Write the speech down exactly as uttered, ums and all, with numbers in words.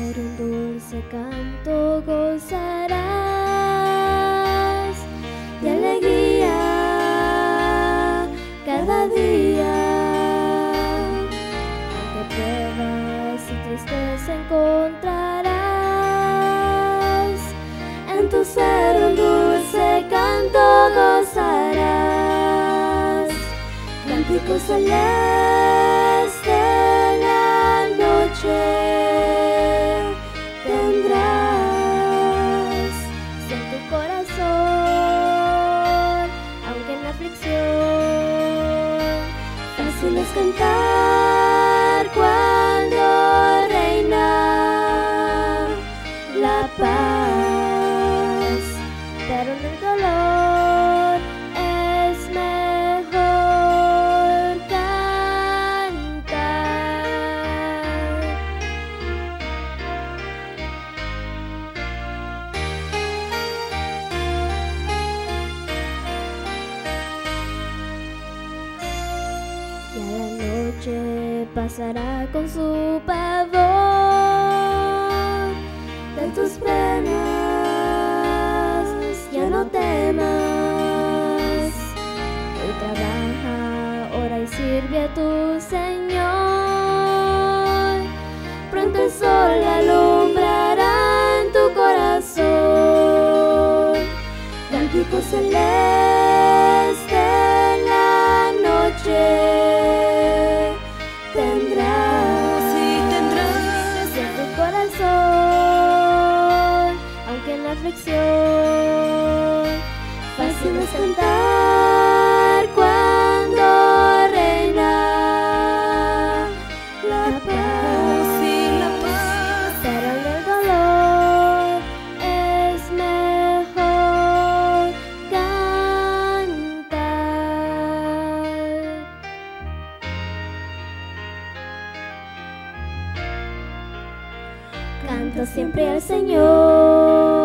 ser un dulce canto gozarás de alegría cada día. Aunque pruebas y tristeza encontrarás, en tu ser un dulce canto gozarás. Cántico celeste en la noche tendrás, si en tu corazón, aunque en la aflicción, fácil es cantar cuando reina la paz, pero en el dolor es mejor cantar. Y a la noche pasará con su pavor de tus penas, ya no temas. Hoy trabaja, ora y sirve a tu Señor. Pronto el sol alumbrará en tu corazón. Cántico celeste en la noche tendrás, Sí, tendrás. si en tu corazón, aunque en la aflicción, fácil es cantar cuando reina la paz. Sí, la paz. Pero en el dolor es mejor cantar. Canta siempre al Señor.